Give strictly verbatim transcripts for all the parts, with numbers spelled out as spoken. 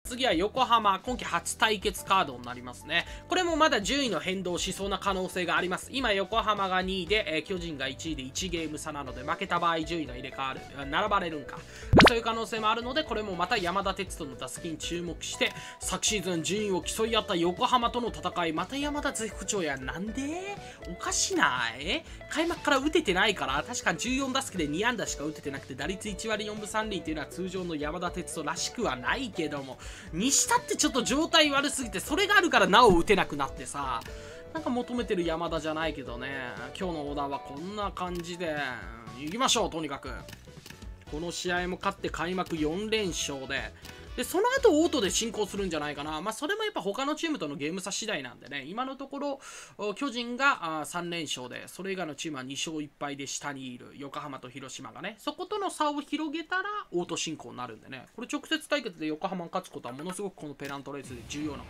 次は横浜、今季初対決カードになりますね。これもまだ順位の変動しそうな可能性があります。今、横浜がにいで、えー、巨人がいちいでいちゲーム差なので、負けた場合順位が入れ替わる、並ばれるんか。そういう可能性もあるので、これもまた山田哲人の打席に注目して、昨シーズン順位を競い合った横浜との戦い、また山田絶不調や。なんでおかしない開幕から打ててないから、確かじゅうよん打席でに安打しか打ててなくて、打率いち割よんぶさん厘っていうのは通常の山田哲人らしくはないけども、にしたってちょっと状態悪すぎて、それがあるからなお打てなくなってさ、なんか求めてる山田じゃないけどね。今日のオーダーはこんな感じでいきましょう。とにかくこの試合も勝って開幕よん連勝で、でその後オートで進行するんじゃないかな。まあそれもやっぱ他のチームとのゲーム差次第なんでね、今のところ巨人がさん連勝で、それ以外のチームはに勝いっ敗で下にいる横浜と広島がね、そことの差を広げたらオート進行になるんでね、これ直接対決で横浜が勝つことはものすごくこのペナントレースで重要なこと。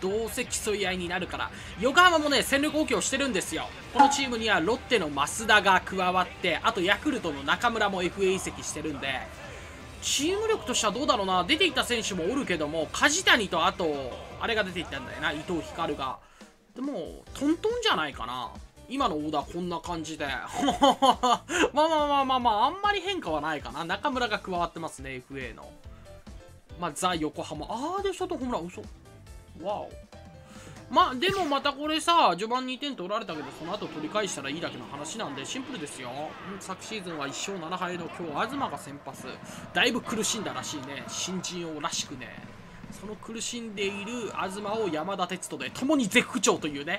どうせ競い合いになるから、横浜もね戦力補強してるんですよ。このチームにはロッテの増田が加わって、あとヤクルトの中村も エフエー 移籍してるんで、チーム力としてはどうだろうな。出ていった選手もおるけども、梶谷とあとあれが出ていったんだよな、伊藤光が。でもトントンじゃないかな。今のオーダーこんな感じでまあまあまあまあまああんまり変化はないかな。中村が加わってますね、 エフエー の。まあザ横浜、あーで外ホームラン、嘘。わお。まあでもまたこれさ、序盤にてん取られたけど、その後取り返したらいいだけの話なんでシンプルですよ。昨シーズンはいっ勝なな敗の今日東が先発、だいぶ苦しんだらしいね、新人王らしくね。その苦しんでいる東を山田哲人で共に絶不調というね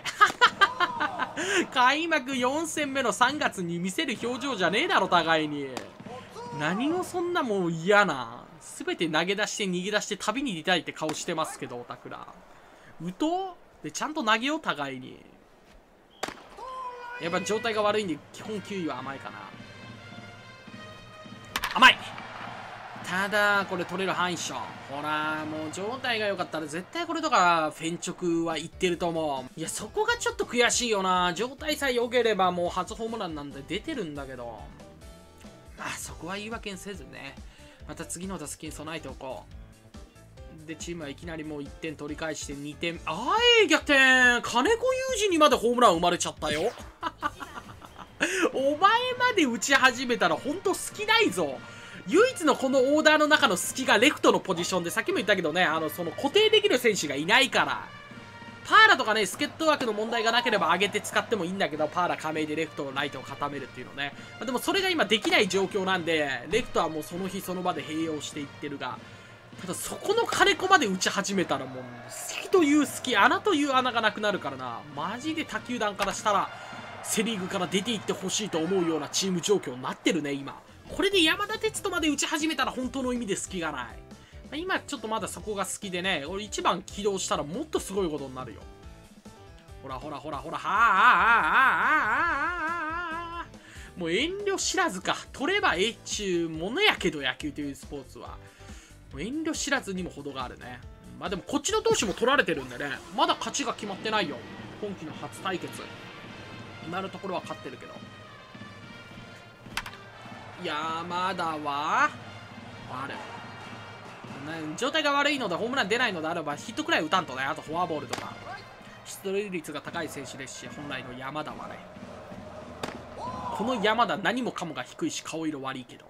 開幕よん戦目のさんがつに見せる表情じゃねえだろ互いに。何をそんなもう嫌な、全て投げ出して逃げ出して旅に出たいって顔してますけど、オタクらうとでちゃんと投げよう互いに。やっぱ状態が悪いんで基本球威は甘いかな。甘い。ただこれ取れる範囲っしょ。ほらもう状態が良かったら絶対これとかフェンチョクはいってると思う。いやそこがちょっと悔しいよな。状態さえ良ければもう初ホームランなんで出てるんだけど、まあそこは言い訳にせずね、また次の打席に備えておこう。でチームはいきなりもういってん取り返してにてん、あーい逆転。金子裕二にまでホームラン生まれちゃったよお前まで打ち始めたらほんと隙ないぞ。唯一のこのオーダーの中の隙がレフトのポジションで、さっきも言ったけどね、あのその固定できる選手がいないから。パーラとかね、助っ人枠の問題がなければ上げて使ってもいいんだけど、パーラ加盟でレフトライトを固めるっていうのね、まあ、でもそれが今できない状況なんで、レフトはもうその日その場で併用していってるが、ただそこの金子まで打ち始めたらもう隙という隙、穴という穴がなくなるからな。マジで他球団からしたらセリーグから出ていってほしいと思うようなチーム状況になってるね今。これで山田哲人まで打ち始めたら本当の意味で隙がない。今ちょっとまだそこが好きでね、俺いちばん起動したらもっとすごいことになるよ。ほらほらほらほら、はあああああああああ、もう遠慮知らずか。取ればええっちゅうものやけど、野球というスポーツはもう遠慮知らずにも程があるね。まあでもこっちの投手も取られてるんでね、まだ勝ちが決まってないよ。今季の初対決今のところは勝ってるけど、山田はある状態が悪いのでホームラン出ないのであればヒットくらい打たんとね。あとフォアボールとか出塁率が高い選手ですし、本来の山田はね、この山田何もかもが低いし顔色悪いけど、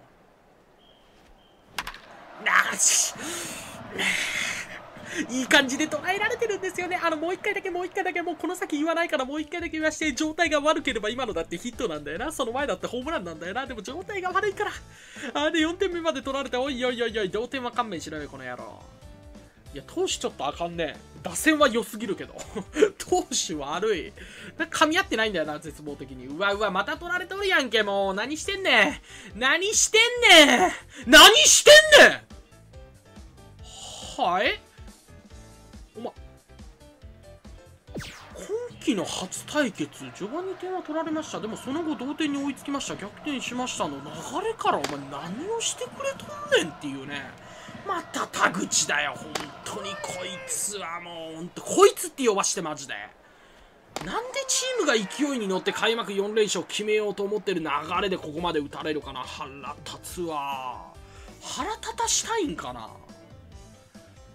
なしいい感じで捉えられてるんですよね。あのもう一回だけもう一回だけもうこの先言わないからもう一回だけ言わして、状態が悪ければ今のだってヒットなんだよな、その前だってホームランなんだよな。でも状態が悪いからあれよんてんめまで取られて、おいおいおいおい同点は勘弁しろよこの野郎。いや投手ちょっとあかんね。打線は良すぎるけど投手悪い。なんか噛み合ってないんだよな絶望的に。うわうわまた取られとるやんけ。もう何してんねん何してんねん何してんねんはいお前今季の初対決序盤に点は取られました。でもその後同点に追いつきました。逆転しましたの流れからお前何をしてくれとんねんっていうね。また田口だよ本当に。こいつはもう本当こいつって呼ばしてマジで。なんでチームが勢いに乗って開幕よん連勝決めようと思ってる流れでここまで打たれるかな。腹立つわ。腹立たしたいんかな。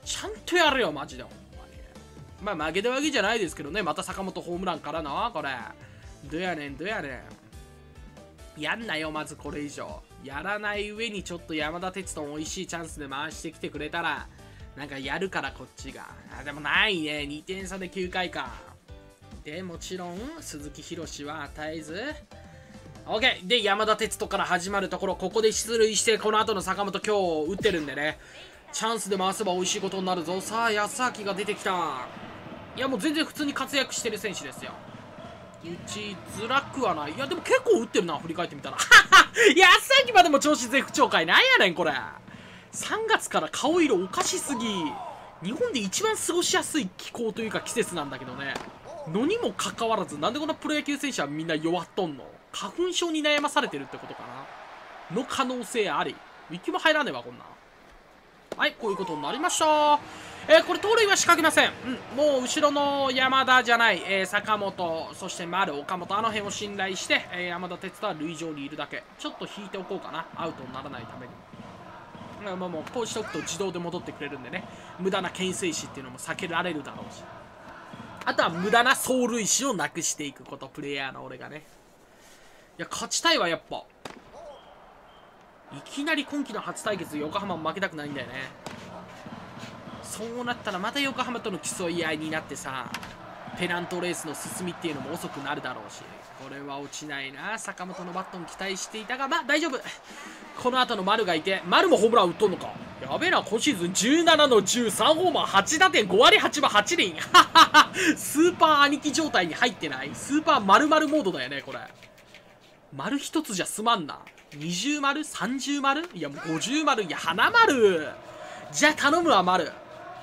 ちゃんとやるよマジでほんまに。まあ負けたわけじゃないですけどね。また坂本ホームランからのこれどやねんどやねん。やんなよまずこれ以上。やらない上にちょっと山田哲人も美味しいチャンスで回してきてくれたらなんかやるからこっちが。あでもないね。にてん差できゅうかいか。でもちろん鈴木宏は与えず OK で山田哲人から始まるところ、ここで出塁してこの後の坂本今日打ってるんでね、チャンスで回せば美味しいことになるぞ。さあ安明が出てきた。いやもう全然普通に活躍してる選手ですよ。打ちづらくはない。いやでも結構打ってるな振り返ってみたら安明までも調子絶不調かい。なんやねんこれ。さんがつから顔色おかしすぎ。日本で一番過ごしやすい気候というか季節なんだけどね、のにもかかわらずなんでこんなプロ野球選手はみんな弱っとんの。花粉症に悩まされてるってことかなの可能性あり。息も入らねえわこんなん。はい、こういうことになりました。えー、これ盗塁は仕掛けません。うん、もう後ろの山田じゃない、えー、坂本、そして丸、岡本、あの辺を信頼して、えー、山田哲人は塁上にいるだけ。ちょっと引いておこうかな、アウトにならないために。まあもうこうしておくと自動で戻ってくれるんでね、無駄な牽制死っていうのも避けられるだろうし、あとは無駄な走塁死をなくしていくこと、プレイヤーの俺がね。いや勝ちたいわやっぱ。いきなり今季の初対決横浜負けたくないんだよね。そうなったらまた横浜との競い合いになってさ、ペナントレースの進みっていうのも遅くなるだろうし、これは落ちないな。坂本のバットに期待していたが、まあ大丈夫。この後の丸がいて、丸もホームラン打っとんのか。やべえな、今シーズンじゅうななのじゅうさんホーマーはち打点ご割はちぶはち厘スーパー兄貴状態に入ってない。スーパー丸々モードだよねこれ。丸一つじゃ済まんな。にじゅう丸 さんじゅう丸、いやもうごじゅう丸、いや花丸じゃあ頼むわ丸。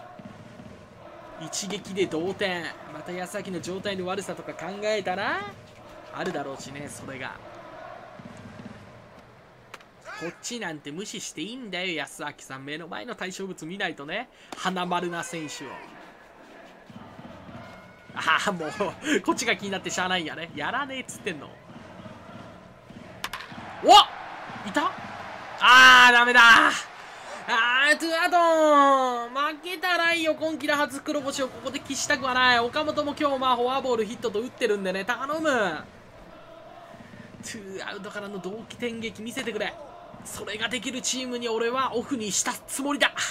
一撃で同点。また安明の状態の悪さとか考えたらあるだろうしね。それがこっちなんて無視していいんだよ安明さん。目の前の対象物見ないとね、花丸な選手を。ああもうこっちが気になってしゃあないんやね。やらねえっつってんの。おっいた。あーダメだ。あートゥアドン負けたらいいよ。今季の初黒星をここで喫したくはない。岡本も今日まあフォアボールヒットと打ってるんでね、頼む。トゥーアウトからの同期点撃見せてくれ。それができるチームに俺はオフにしたつもりだ。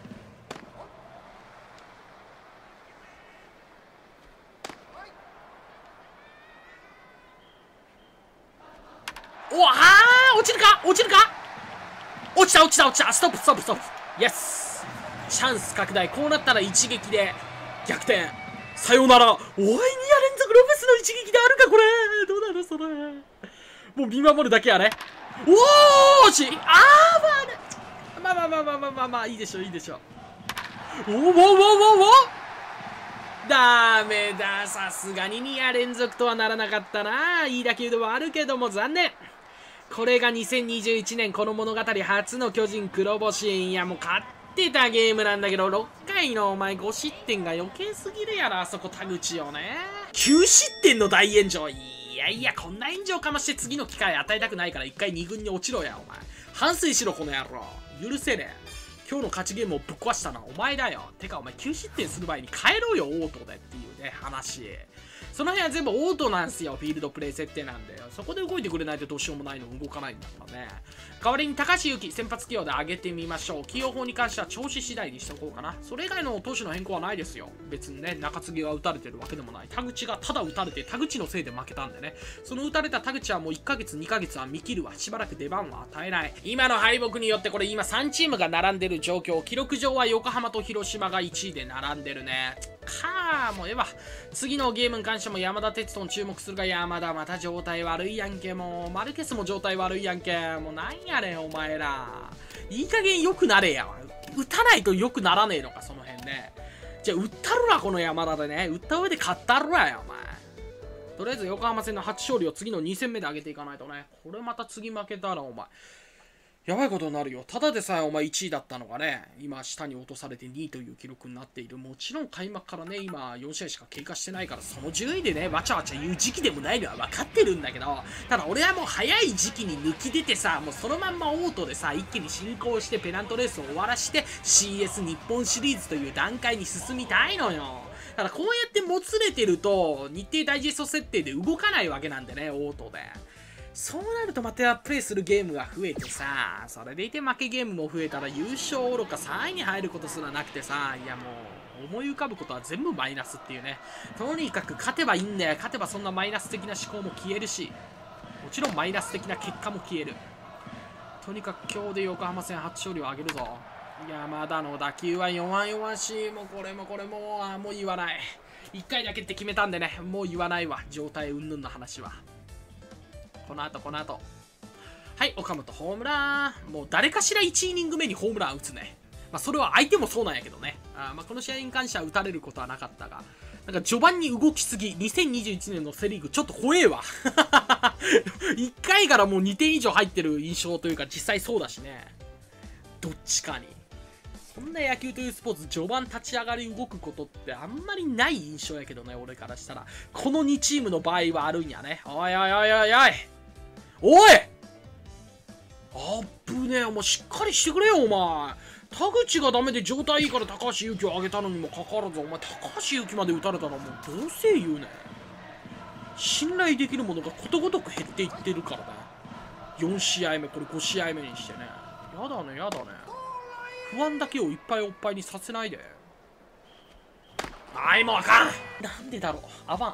おあー落ちるか落ちるか落ちた落ちた落ちた。ストップストップストップ。イエスチャンス拡大。こうなったら一撃で逆転。さよなら。おいにや連続ロペスの一撃であるかこれ。どうなのそれ。もう見守るだけやね。おーしあーまあまあまあまあまあまあまあいいでしょいいでしょ。おおおおおおダメだ。さすがにに夜連続とはならなかったな。いい打球ではあるけども残念。これがにせんにじゅういちねんこの物語初の巨人黒星。いやもう勝ってたゲームなんだけど、ろっかいのお前ご失点が余計すぎるやろ。あそこ田口をねきゅう失点の大炎上。いやいやこんな炎上かまして次の機会与えたくないから一回に軍に落ちろやお前。反省しろこの野郎。許せねえ。今日の勝ちゲームをぶっ壊したのはお前だよ。てかお前きゅう失点する前に帰ろうよオートでっていうね話。その辺は全部オートなんすよ。フィールドプレイ設定なんで、そこで動いてくれないとどうしようもないの動かないんだからね。代わりに高橋優希先発起用で上げてみましょう。起用法に関しては調子次第にしておこうかな。それ以外の投手の変更はないですよ別にね。中継ぎが打たれてるわけでもない。田口がただ打たれて田口のせいで負けたんでね。その打たれた田口はもういっかげつにかげつは見切るわ。しばらく出番は与えない。今の敗北によってこれ今さんチームが並んでる状況。記録上は横浜と広島がいちいで並んでるね。かーもうええわ。次のゲームに関しても山田哲人に注目するが、山田また状態悪いやんけ。もうマルケスも状態悪いやんけ。もうなんやねんお前ら。いい加減良くなれや。打たないと良くならねえのかその辺ね。じゃあ打ったるわこの山田でね。打った上で勝ったるわやお前。とりあえず横浜戦の初勝利を次のに戦目で上げていかないとね。これまた次負けたらお前やばいことになるよ。ただでさえお前いちいだったのがね、今下に落とされてにいという記録になっている。もちろん開幕からね、今よん試合しか経過してないから、そのじゅういでね、わちゃわちゃ言う時期でもないのは分かってるんだけど、ただ俺はもう早い時期に抜き出てさ、もうそのまんまオートでさ、一気に進行してペナントレースを終わらして、シーエス 日本シリーズという段階に進みたいのよ。ただこうやってもつれてると、日程ダイジェスト設定で動かないわけなんでね、オートで。そうなるとまたプレイするゲームが増えてさ、それでいて負けゲームも増えたら優勝愚かさんいに入ることすらなくてさ、いやもう思い浮かぶことは全部マイナスっていうね。とにかく勝てばいいんだよ。勝てばそんなマイナス的な思考も消えるし、もちろんマイナス的な結果も消える。とにかく今日で横浜戦初勝利を挙げるぞ。山田の打球は弱々しい。もうこれもこれも、あもう言わない。いっかいだけって決めたんでね、もう言わないわ。状態云々の話は。この後この後はい、岡本ホームラン。もう誰かしらいちイニング目にホームラン打つね。まあそれは相手もそうなんやけどね。あまあこの試合に関しては打たれることはなかったが、なんか序盤に動きすぎ。にせんにじゅういちねんのセリーグちょっと怖えわいっかいからもうにてん以上入ってる印象というか、実際そうだしね。どっちかにそんな野球というスポーツ、序盤立ち上がり動くことってあんまりない印象やけどね、俺からしたら。このにチームの場合はあるんやね。おいおいおいおいおいおいあっぶねえ、お前しっかりしてくれよ、お前。田口がダメで状態いいから高橋優希を上げたのにもかかわらず、お前高橋優希まで打たれたらもうどうせ言うねん。信頼できるものがことごとく減っていってるからね。よん試合目、これご試合目にしてね。やだね、やだね。不安だけをいっぱいおっぱいにさせないで。はい、もうあかん。なんでだろう、あばん。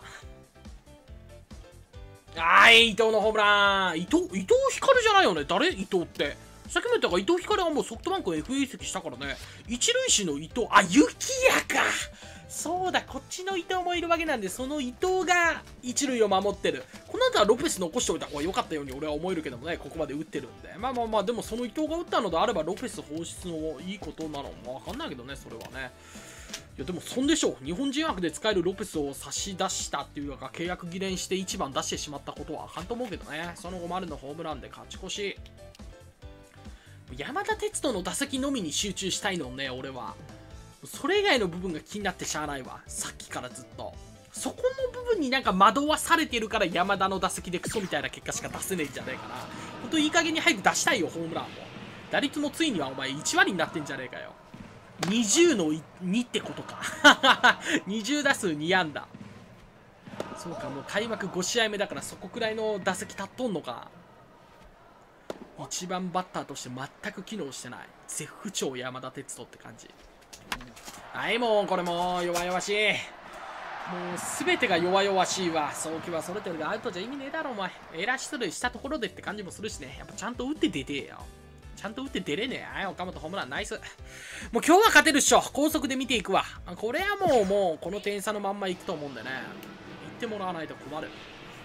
はい、伊藤のホームラン。伊藤、伊藤光じゃないよね。誰伊藤って。さっきも言ったが、伊藤光はもうソフトバンク エフエー 移籍したからね。一塁手の伊藤、あ、雪やか。そうだ、こっちの伊藤もいるわけなんで、その伊藤が一塁を守ってる。この後はロペス残しておいた方が良かったように俺は思えるけどもね、ここまで打ってるんで。まあまあまあ、でもその伊藤が打ったのであれば、ロペス放出のいいことなのもわかんないけどね、それはね。いやでもそんでしょう。日本人枠で使えるロペスを差し出したっていうか、契約切れにしていちばん出してしまったことはあかんと思うけどね。その後丸のホームランで勝ち越し。山田哲人の打席のみに集中したいのね、俺は。それ以外の部分が気になってしゃあないわ、さっきからずっと。そこの部分になんか惑わされてるから、山田の打席でクソみたいな結果しか出せねえんじゃねえかな。ほんといい加減に早く出したいよ、ホームランも。打率もついにはお前いち割になってんじゃねえかよ。にじゅうのにってことかにじゅう打数に安打。そうか、もう開幕ご試合目だからそこくらいの打席立っとんのか。いちばんバッターとして全く機能してない絶不調山田哲人って感じ。はい、もうこれも弱々しい。もう全てが弱々しいわ。送球はそれてるがアウトじゃ意味ねえだろお前。エラー出塁したところでって感じもするしね。やっぱちゃんと打って出てえよ。ちゃんと打って出れねえ。はい、岡本ホームランナイス。もう今日は勝てるっしょ。高速で見ていくわ。これはもうもうこの点差のまんまいくと思うんでね。行ってもらわないと困る。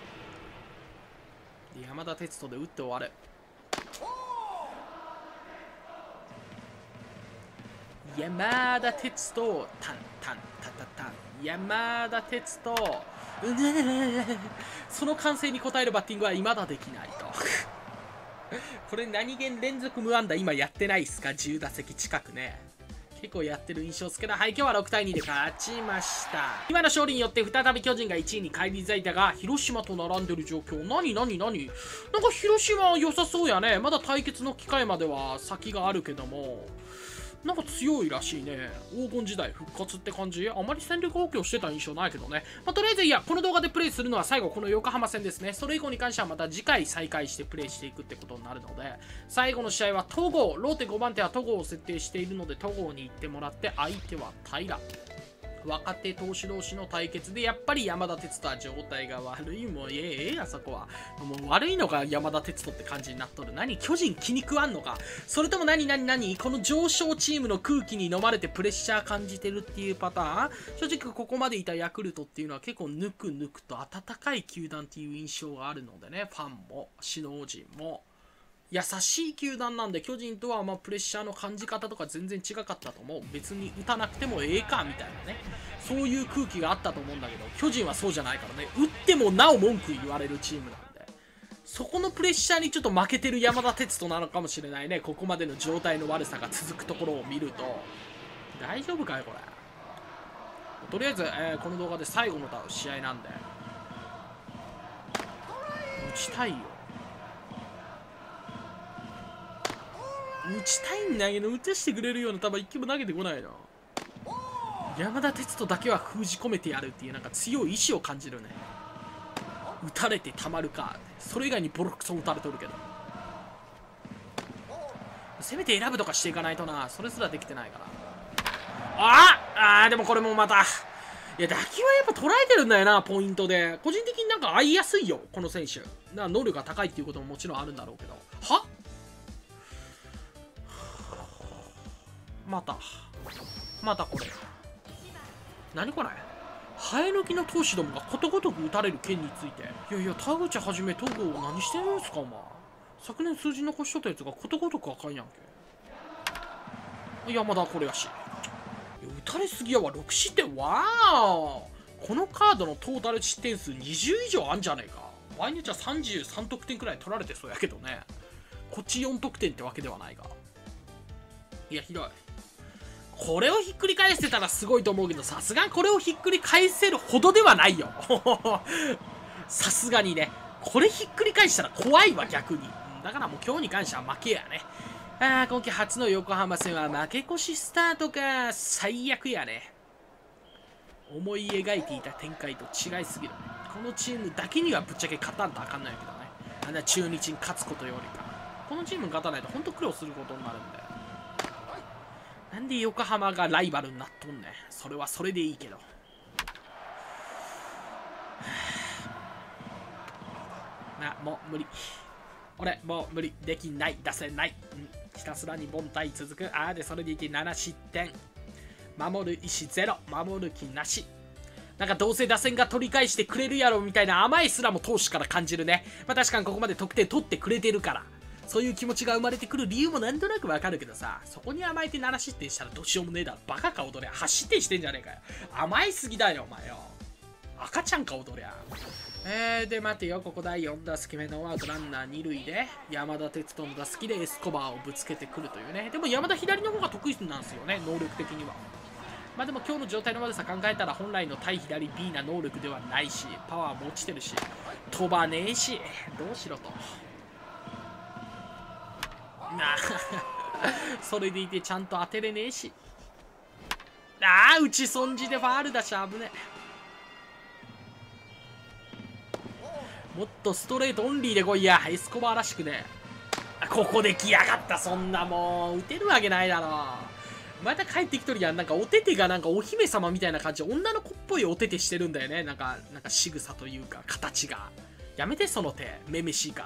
山田哲人で打って終わる。山田哲人タンタンタタタン。山田哲人うねその歓声に応えるバッティングは未だできないとこれ何気に連続無安打今やってないっすか。じゅう打席近くね。結構やってる印象ですけど、はい、今日はろくたいにで勝ちました。今の勝利によって再び巨人がいちいに返り咲いたが、広島と並んでる状況。何何何なんか広島良さそうやね。まだ対決の機会までは先があるけども、なんか強いらしいね。黄金時代復活って感じ。あまり戦力補強してた印象ないけどね。まあ、とりあえずいや、この動画でプレイするのは最後この横浜戦ですね。それ以降に関してはまた次回再開してプレイしていくってことになるので、最後の試合は戸郷、ローテごばん手は戸郷を設定しているので戸郷に行ってもらって、相手は平。若手投手同士の対決でやっぱり山田哲人は状態が悪い。もうええええあそこはもう悪いのが山田哲人って感じになっとる。何巨人気に食わんのか、それとも何何何この上昇チームの空気に飲まれてプレッシャー感じてるっていうパターン。正直ここまでいたヤクルトっていうのは結構ぬくぬくと温かい球団っていう印象があるのでね、ファンも首脳陣も優しい球団なんで、巨人とはまあプレッシャーの感じ方とか全然違かったと思う。別に打たなくてもええかみたいなね、そういう空気があったと思うんだけど、巨人はそうじゃないからね。打ってもなお文句言われるチームなんで、 そこのプレッシャーにちょっと負けてる山田哲人なのかもしれないね。ここまでの状態の悪さが続くところを見ると。大丈夫かいこれ。とりあえず、えー、この動画で最後の試合なんで打ちたいよ。打ちたいんだけど打たしてくれるような球一球も投げてこないな。山田哲人だけは封じ込めてやるっていうなんか強い意志を感じるね。打たれてたまるか。それ以外にボロクソ打たれとるけど、せめて選ぶとかしていかないとな。それすらできてないから。ああーでもこれもまた、いや打球はやっぱ捉えてるんだよな、ポイントで。個人的になんか合いやすいよこの選手。な能力が高いっていうことももちろんあるんだろうけど。はまたまたこれ何これ。生え抜きの投手どもがことごとく打たれる件について、いやいや田口はじめ東郷何してるんですかお前。昨年数字残しとったやつがことごとくあかんやんけ。山田これやし、打たれすぎやわ。ろく失点。わーこのカードのトータル失点数にじゅう以上あんじゃねえか。場合によっちゃさんじゅうさん得点くらい取られてそうやけどね。こっちよん得点ってわけではないが、いやひどい。これをひっくり返してたらすごいと思うけど、さすがにこれをひっくり返せるほどではないよさすがにね。これひっくり返したら怖いわ逆に。だからもう今日に関しては負けやね。ああ今季初の横浜戦は負け越しスタートか。最悪やね。思い描いていた展開と違いすぎる。このチームだけにはぶっちゃけ勝たんとあかんないけどね。あんな中日に勝つことよりか、このチームに勝たないと本当苦労することになるんで。なんで横浜がライバルになっとんねん。それはそれでいいけど。な、もう無理。俺、もう無理。できない。出せない。うん、ひたすらに凡退続く。ああ、で、それでいてなな失点。守る意思ゼロ。守る気なし。なんかどうせ打線が取り返してくれるやろみたいな甘いすらも投手から感じるね。まあ確かにここまで得点取ってくれてるから。そういう気持ちが生まれてくる理由もなんとなくわかるけどさ、そこに甘えてなな失点したらどうしようもねえだろ。バカか踊れ。はち失点してんじゃねえかよ。甘いすぎだよお前よ。赤ちゃんか踊りゃ。えー、で待てよ、ここだいよん打席目のワークランナーに塁で山田哲人の打席でエスコバーをぶつけてくるというね。でも山田左の方が得意なんですよね、能力的には。まあでも今日の状態の悪さ考えたら本来の対左 B な能力ではないし、パワーも落ちてるし、飛ばねえし、どうしろと。なあそれでいてちゃんと当てれねえし。ああ打ち損じでファールだし危ねえ。もっとストレートオンリーで来いや。エスコバーらしくね。ここで来やがった。そんなもう打てるわけないだろ。また帰ってきとるやん。なんかおててがなんかお姫様みたいな感じ。女の子っぽいおててしてるんだよね。なんかなんか仕草というか形が。やめてその手。めめしいから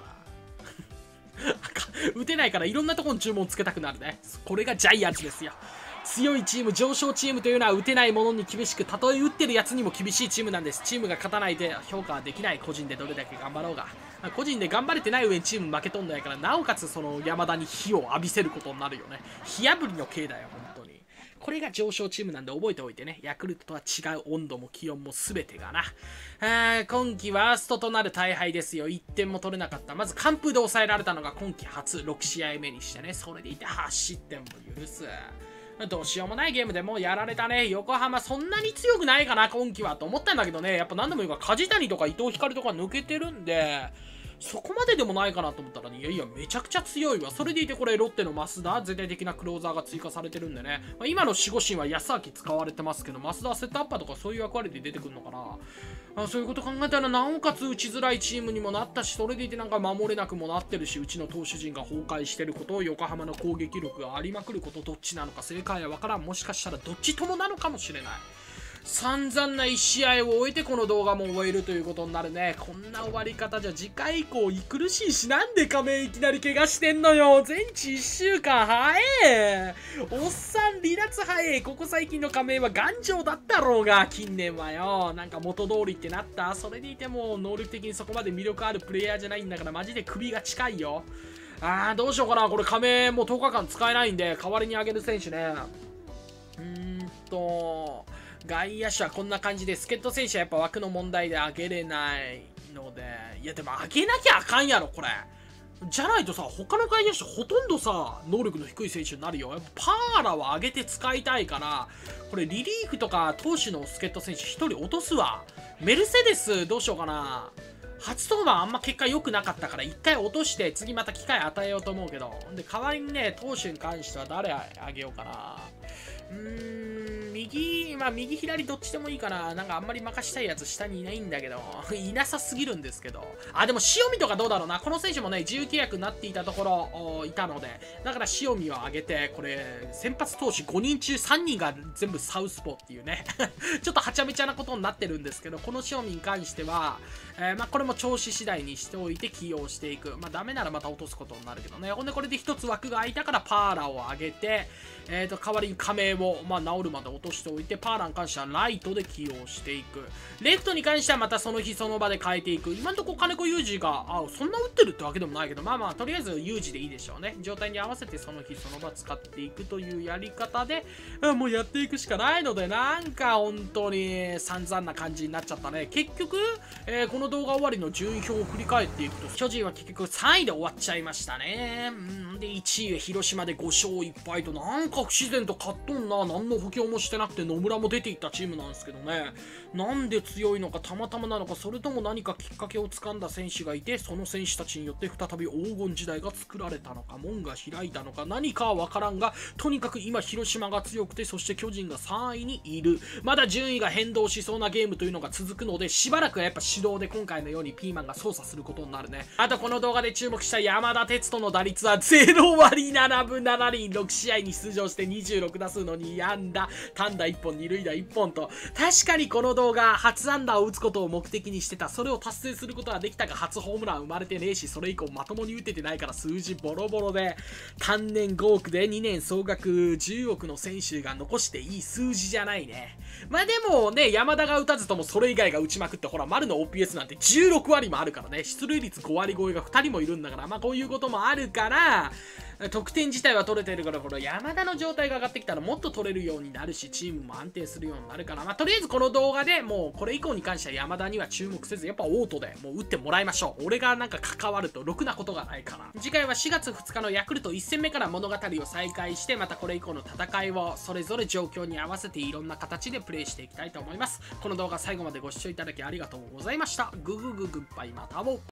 打てないからいろんなところに注文つけたくなるね。これがジャイアンツですよ。強いチーム、上昇チームというのは打てないものに厳しく、たとえ打ってるやつにも厳しいチームなんです。チームが勝たないで評価はできない。個人でどれだけ頑張ろうが。個人で頑張れてない上にチーム負けとんだやから、なおかつその山田に火を浴びせることになるよね。火あぶりの刑だよ本当に。これが上昇チームなんで覚えておいてね。ヤクルトとは違う温度も気温も全てがな。あ今季ワーストとなる大敗ですよ。いってんも取れなかった。まず完封で抑えられたのが今季初ろく試合目にしてね。それでいてはち失点も許す。どうしようもないゲームでもうやられたね。横浜そんなに強くないかな今季はと思ったんだけどね。やっぱ何でもいいか梶谷とか伊藤光とか抜けてるんで、そこまででもないかなと思ったら、ね、いやいやめちゃくちゃ強いわ。それでいてこれロッテの増田絶対的なクローザーが追加されてるんでね、まあ、今の守護神は安明使われてますけど、増田はセットアッパーとかそういう役割で出てくるのかな。あそういうこと考えたらなおかつ打ちづらいチームにもなったし、それでいてなんか守れなくもなってるし、うちの投手陣が崩壊してること、横浜の攻撃力がありまくること、どっちなのか正解は分からん。もしかしたらどっちともなのかもしれない。散々ないち試合を終えてこの動画も終えるということになるね。こんな終わり方じゃ次回以降苦しいし、なんで仮面いきなり怪我してんのよ。全治いっしゅうかん早え。おっさん離脱早え。ここ最近の仮面は頑丈だったろうが、近年はよなんか元通りってなった。それでいても能力的にそこまで魅力あるプレイヤーじゃないんだから、マジで首が近いよ。あーどうしようかな。これ仮面もうとおかかん使えないんで代わりにあげる選手ね。うーんと外野手はこんな感じで、助っ人選手はやっぱ枠の問題で上げれないので、いやでも上げなきゃあかんやろこれ。じゃないとさ、他の外野手ほとんどさ、能力の低い選手になるよ。やっぱパーラは上げて使いたいから、これリリーフとか投手の助っ人選手ひとり落とすわ。メルセデスどうしようかな。初登板あんま結果良くなかったからいっかい落として次また機会与えようと思うけど。で、代わりにね、投手に関しては誰あげようかな。うーん、右、まあ右左どっちでもいいかな。なんかあんまり任したいやつ下にいないんだけど、いなさすぎるんですけど。あ、でも塩見とかどうだろうな。この選手もね、自由契約になっていたところ、いたので、だから塩見を上げて、これ、先発投手ごにん中さんにんが全部サウスポーっていうね。ちょっとはちゃめちゃなことになってるんですけど、この塩見に関しては、えー、まあこれも調子次第にしておいて起用していく。まあダメならまた落とすことになるけどね。ほんでこれで一つ枠が空いたからパーラを上げて、えーと、代わりに亀を、まあ、治るまで落としておいて、パーラに関してはライトで起用していく。レフトに関してはまたその日その場で変えていく。今んとこ金子裕二が、あ、そんな打ってるってわけでもないけど、まあまあ、とりあえず裕二でいいでしょうね。状態に合わせてその日その場使っていくというやり方で、もうやっていくしかないので、なんか本当に散々な感じになっちゃったね。結局、えー、この動画終わりの順位表を振り返っていくと、巨人は結局さんいで終わっちゃいましたね。うんで、いちいは広島でごしょういっぱいと、なんか不自然と勝っとんな。何の補強もしてなくて野村も出ていったチームなんですけどね。なんで強いのかたまたまなのか、それとも何かきっかけをつかんだ選手がいて、その選手たちによって再び黄金時代が作られたのか、門が開いたのか、何かはわからんが、とにかく今広島が強くて、そして巨人がさんいにいる。まだ順位が変動しそうなゲームというのが続くので、しばらくはやっぱ指導で今回のようにピーマンが操作することになるね。あとこの動画で注目した山田哲人の打率はゼロわりななぶななりん、ろくしあいに出場してにじゅうろくだすうのに安打、単打いっぽん、二塁打いっぽんと、確かにこの動画初安打を打つことを目的にしてた。それを達成することはできたが、初ホームラン生まれてねえし、それ以降まともに打ててないから数字ボロボロで、単年ごおくでにねん総額じゅうおくの選手が残していい数字じゃないね。まあでもね、山田が打たずともそれ以外が打ちまくって、ほら丸の オーピーエス なんてじゅうろくわりもあるからね。出塁率ごわり超えがふたりもいるんだから、まあこういうこともあるから、得点自体は取れてるから、この山田の状態が上がってきたらもっと取れるようになるし、チームも安定するようになるから、まあとりあえずこの動画でもうこれ以降に関しては山田には注目せず、やっぱオートでもう打ってもらいましょう。俺がなんか関わるとろくなことがないから。次回はしがつふつかのヤクルトいっせんめから物語を再開して、またこれ以降の戦いをそれぞれ状況に合わせていろんな形でプレイしていきたいと思います。この動画最後までご視聴いただきありがとうございました。ググググッバイまたも。